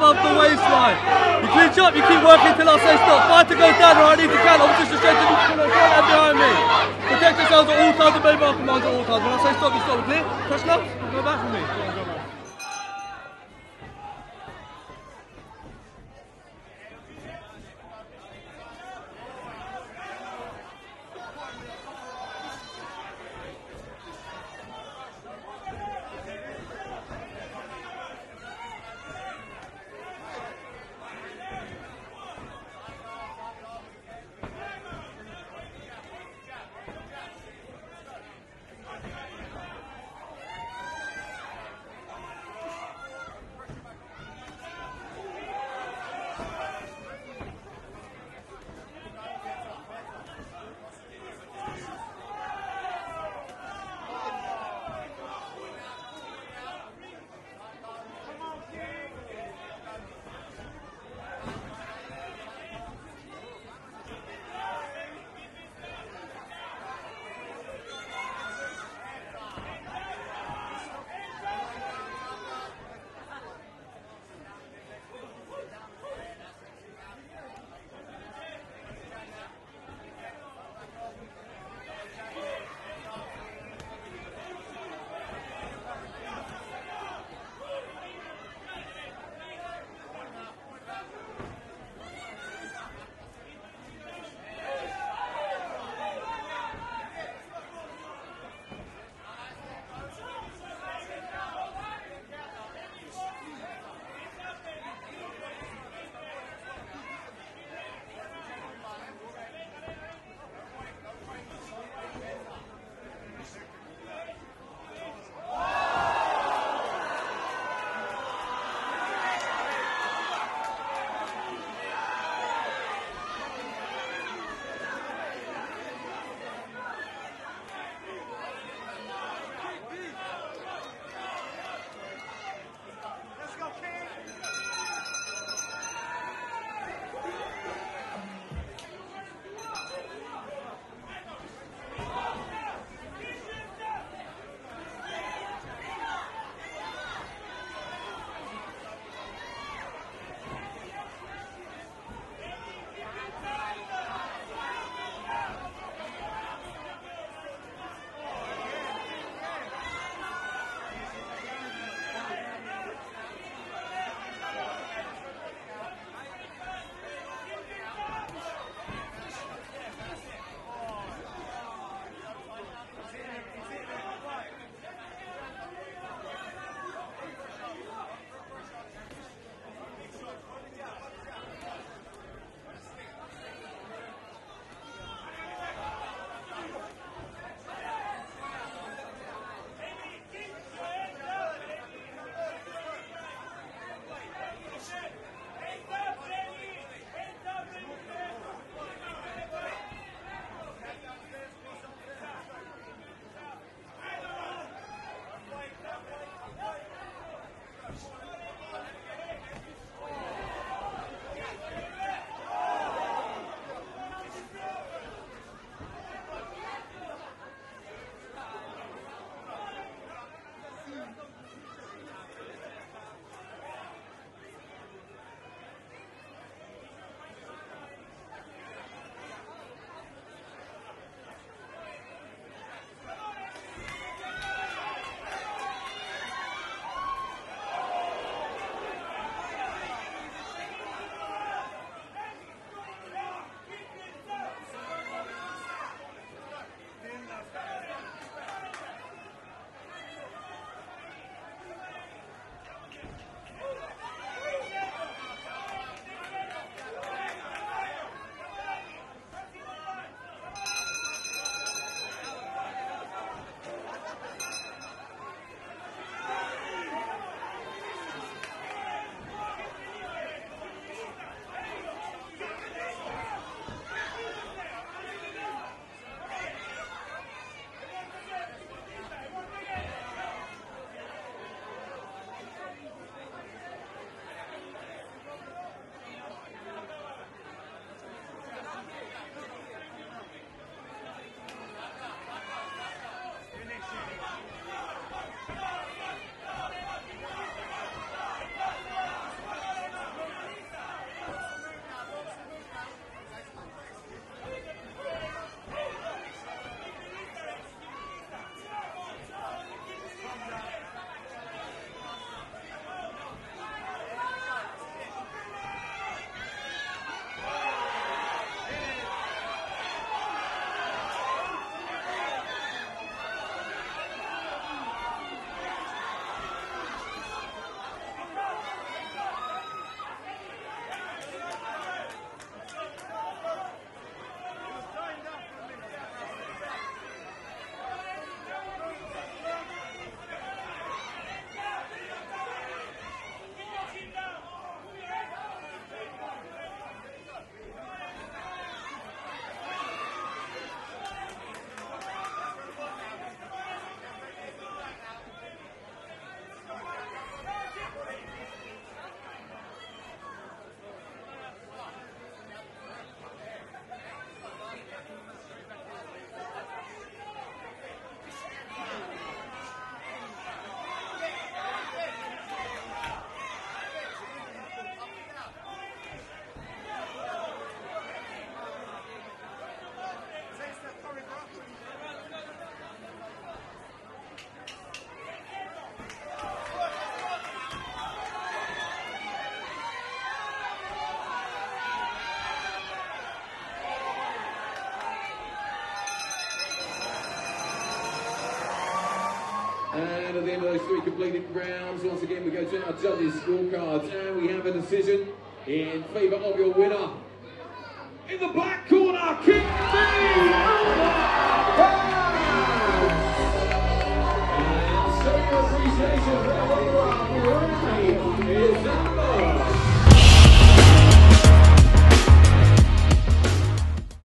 above the waistline. You clinch up, you keep working till I say stop. Fighter goes down or I need to count. Opposition straight to the front and behind me. Protect yourselves at all times, obey my commands at all times. When I say stop, you stop. Clear? Touch gloves, go back for me. And at the end of those 3 completed rounds, once again we go to our judges' scorecards, and we have a decision in favour of your winner. In the black corner, King B.